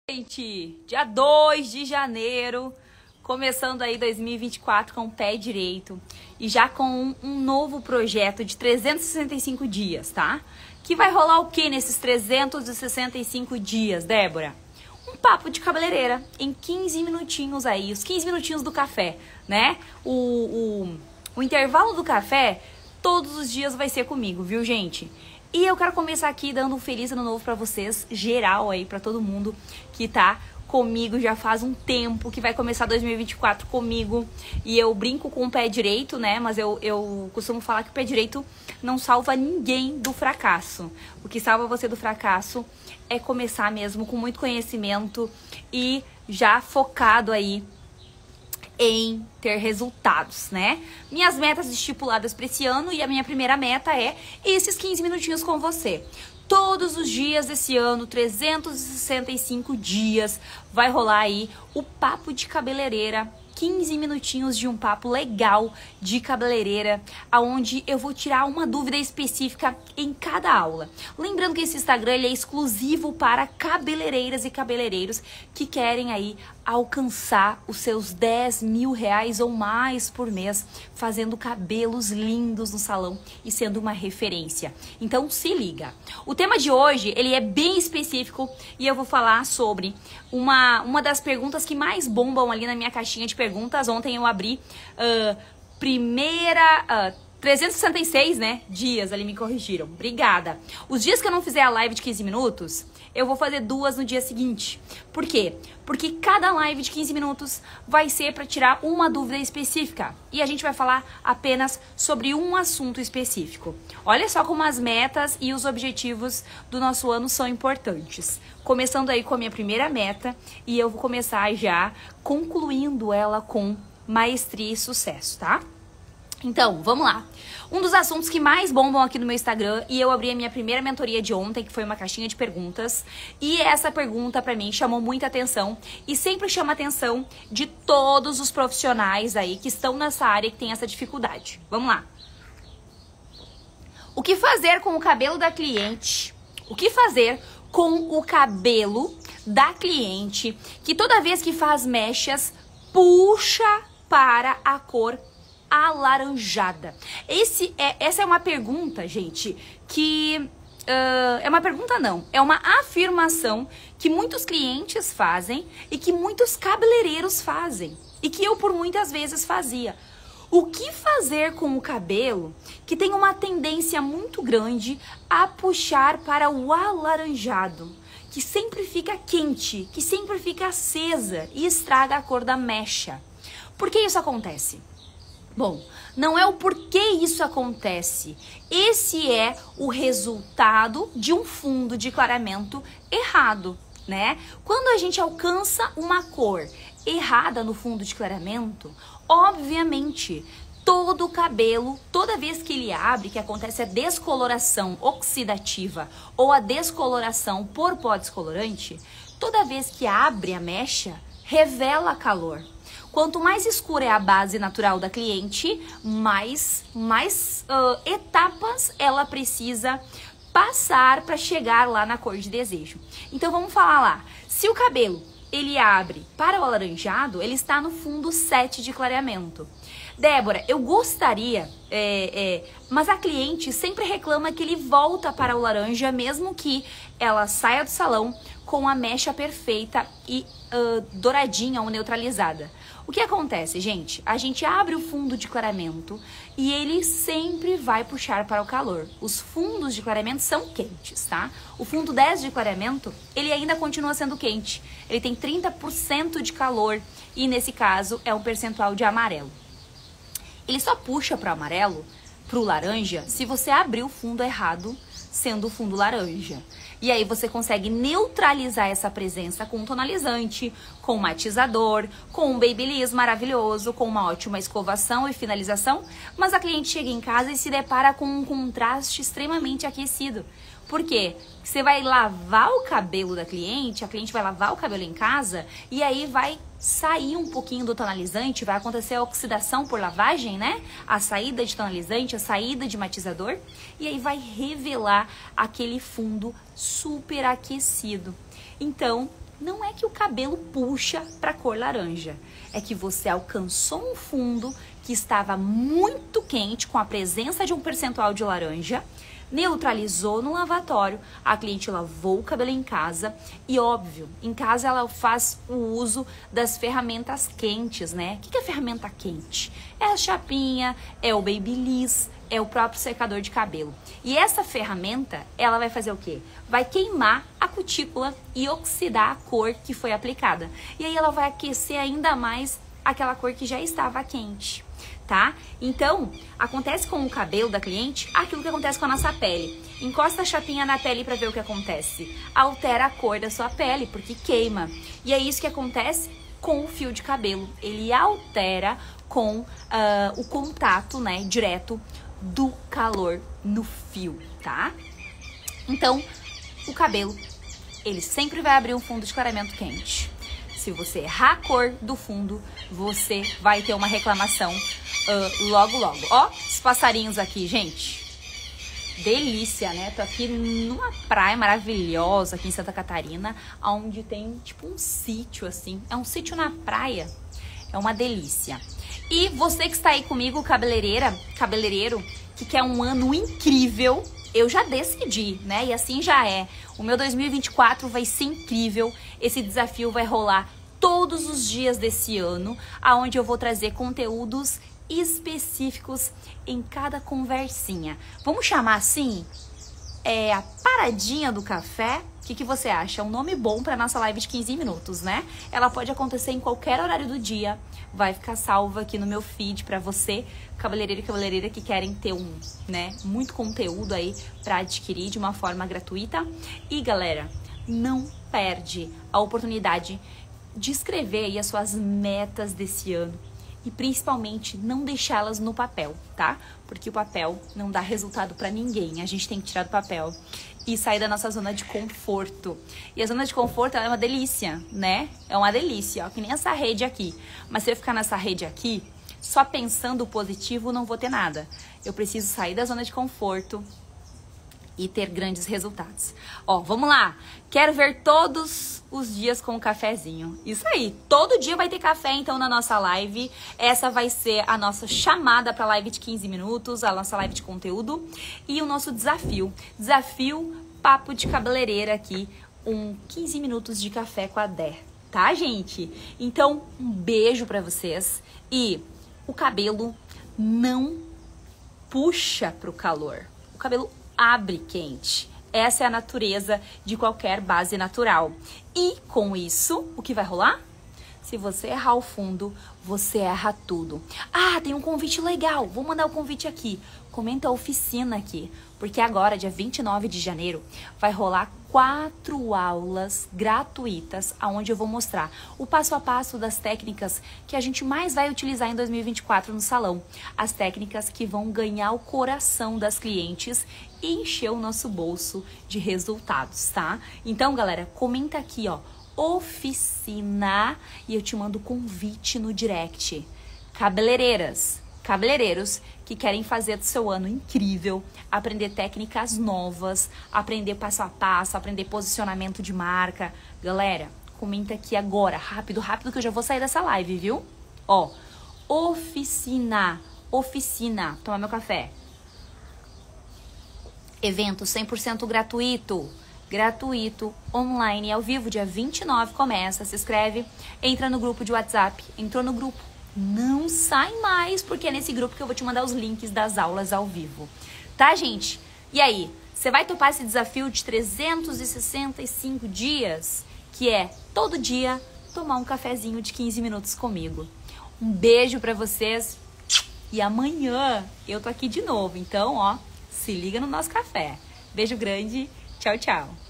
Gente, dia 2 de janeiro, começando aí 2024 com o pé direito e já com um novo projeto de 365 dias, tá? Que vai rolar o que nesses 365 dias, Débora? Um papo de cabeleireira em 15 minutinhos aí, os 15 minutinhos do café, né? O intervalo do café todos os dias vai ser comigo, viu, gente? E eu quero começar aqui dando um feliz ano novo pra vocês, geral aí, pra todo mundo que tá comigo já faz um tempo, que vai começar 2024 comigo. E eu brinco com o pé direito, né? Mas eu costumo falar que o pé direito não salva ninguém do fracasso. O que salva você do fracasso é começar mesmo com muito conhecimento e já focado aí em ter resultados, né? Minhas metas estipuladas para esse ano e a minha primeira meta é esses 15 minutinhos com você. Todos os dias desse ano, 365 dias, vai rolar aí o papo de cabeleireira. 15 minutinhos de um papo legal de cabeleireira, onde eu vou tirar uma dúvida específica em cada aula. Lembrando que esse Instagram ele é exclusivo para cabeleireiras e cabeleireiros que querem aí alcançar os seus 10 mil reais ou mais por mês, fazendo cabelos lindos no salão e sendo uma referência. Então se liga. O tema de hoje ele é bem específico e eu vou falar sobre uma das perguntas que mais bombam ali na minha caixinha de perguntas. Ontem eu abri 366, né, dias, ali me corrigiram. Obrigada. Os dias que eu não fizer a live de 15 minutos, eu vou fazer 2 no dia seguinte. Por quê? Porque cada live de 15 minutos vai ser para tirar uma dúvida específica. E a gente vai falar apenas sobre um assunto específico. Olha só como as metas e os objetivos do nosso ano são importantes. Começando aí com a minha primeira meta, e eu vou começar já concluindo ela com maestria e sucesso, tá? Então, vamos lá. Um dos assuntos que mais bombam aqui no meu Instagram, e eu abri a minha primeira mentoria de ontem, que foi uma caixinha de perguntas, e essa pergunta pra mim chamou muita atenção, e sempre chama a atenção de todos os profissionais aí que estão nessa área e que tem essa dificuldade. Vamos lá. O que fazer com o cabelo da cliente? O que fazer com o cabelo da cliente que toda vez que faz mechas, puxa para a cor alaranjada? Essa é uma pergunta, gente, que é uma pergunta não, é uma afirmação que muitos clientes fazem e que muitos cabeleireiros fazem e que eu por muitas vezes fazia. O que fazer com o cabelo que tem uma tendência muito grande a puxar para o alaranjado, que sempre fica quente, que sempre fica acesa e estraga a cor da mecha? Por que isso acontece? Bom, não é o porquê isso acontece. Esse é o resultado de um fundo de clareamento errado, né? Quando a gente alcança uma cor errada no fundo de clareamento, obviamente, todo o cabelo, toda vez que ele abre, que acontece a descoloração oxidativa ou a descoloração por pó descolorante, toda vez que abre a mecha, revela calor. Quanto mais escura é a base natural da cliente, mais etapas ela precisa passar para chegar lá na cor de desejo. Então vamos falar lá. Se o cabelo ele abre para o alaranjado, ele está no fundo 7 de clareamento. Débora, eu gostaria, mas a cliente sempre reclama que ele volta para o laranja, mesmo que ela saia do salão com a mecha perfeita e douradinha ou neutralizada. O que acontece, gente? A gente abre o fundo de clareamento e ele sempre vai puxar para o calor. Os fundos de clareamento são quentes, tá? O fundo 10 de clareamento, ele ainda continua sendo quente. Ele tem 30% de calor e, nesse caso, é um percentual de amarelo. Ele só puxa para o amarelo, para o laranja, se você abrir o fundo errado, sendo o fundo laranja. E aí você consegue neutralizar essa presença com um tonalizante, com um matizador, com um babyliss maravilhoso, com uma ótima escovação e finalização, mas a cliente chega em casa e se depara com um contraste extremamente aquecido. Por quê? Você vai lavar o cabelo da cliente, a cliente vai lavar o cabelo em casa e aí vai sair um pouquinho do tonalizante, vai acontecer a oxidação por lavagem, né? A saída de tonalizante, a saída de matizador, e aí vai revelar aquele fundo super aquecido. Então, não é que o cabelo puxa para cor laranja, é que você alcançou um fundo que estava muito quente com a presença de um percentual de laranja, neutralizou no lavatório, a cliente lavou o cabelo em casa e, óbvio, em casa ela faz o uso das ferramentas quentes, né? O que é ferramenta quente? É a chapinha, é o Babyliss, é o próprio secador de cabelo. E essa ferramenta, ela vai fazer o quê? Vai queimar a cutícula e oxidar a cor que foi aplicada. E aí ela vai aquecer ainda mais aquela cor que já estava quente, tá? Então, acontece com o cabelo da cliente aquilo que acontece com a nossa pele. Encosta a chapinha na pele para ver o que acontece. Altera a cor da sua pele, porque queima. E é isso que acontece com o fio de cabelo. Ele altera com o contato, né, direto do calor no fio, tá? Então, o cabelo, ele sempre vai abrir um fundo de clareamento quente. Se você errar a cor do fundo, você vai ter uma reclamação logo, logo. Ó, os passarinhos aqui, gente. Delícia, né? Tô aqui numa praia maravilhosa aqui em Santa Catarina, onde tem tipo um sítio assim. É um sítio na praia. É uma delícia. E você que está aí comigo, cabeleireiro, que quer um ano incrível, eu já decidi, né? E assim já é. O meu 2024 vai ser incrível. Esse desafio vai rolar todos os dias desse ano, aonde eu vou trazer conteúdos específicos em cada conversinha. Vamos chamar assim? É a paradinha do café? O que você acha? É um nome bom para nossa live de 15 minutos, né? Ela pode acontecer em qualquer horário do dia. Vai ficar salva aqui no meu feed para você, cabeleireiro e cabeleireira que querem ter muito conteúdo aí para adquirir de uma forma gratuita. E galera, não perde a oportunidade de escrever aí as suas metas desse ano e principalmente não deixá-las no papel, tá? Porque o papel não dá resultado para ninguém. A gente tem que tirar do papel e sair da nossa zona de conforto. E a zona de conforto, ela é uma delícia, né? É uma delícia, ó, que nem essa rede aqui. Mas se eu ficar nessa rede aqui, só pensando o positivo, não vou ter nada. Eu preciso sair da zona de conforto e ter grandes resultados. Ó, vamos lá. Quero ver todos os dias com um cafezinho. Isso aí. Todo dia vai ter café, então, na nossa live. Essa vai ser a nossa chamada para live de 15 minutos, a nossa live de conteúdo. E o nosso desafio. Desafio Papo de Cabeleireira aqui. 15 minutos de café com a Dé. Tá, gente? Então, um beijo pra vocês. E o cabelo não puxa pro calor. O cabelo abre quente. Essa é a natureza de qualquer base natural. E com isso, o que vai rolar? Se você errar o fundo, você erra tudo. Ah, tem um convite legal. Vou mandar o convite aqui. Comenta a oficina aqui. Porque agora, dia 29 de janeiro, vai rolar 4 aulas gratuitas, onde eu vou mostrar o passo a passo das técnicas que a gente mais vai utilizar em 2024 no salão. As técnicas que vão ganhar o coração das clientes e encher o nosso bolso de resultados, tá? Então, galera, comenta aqui, ó, oficina, e eu te mando o convite no direct. Cabeleireiros que querem fazer do seu ano incrível, aprender técnicas novas, aprender passo a passo, aprender posicionamento de marca. Galera, comenta aqui agora, rápido, que eu já vou sair dessa live, viu? Ó, oficina, tomar meu café. Evento 100% gratuito, online, ao vivo, dia 29 começa, se inscreve, entra no grupo de WhatsApp, entrou no grupo, não sai mais, porque é nesse grupo que eu vou te mandar os links das aulas ao vivo, tá, gente? E aí, você vai topar esse desafio de 365 dias, que é todo dia tomar um cafezinho de 15 minutos comigo. Um beijo pra vocês e amanhã eu tô aqui de novo, então, ó, se liga no nosso café. Beijo grande, tchau, tchau.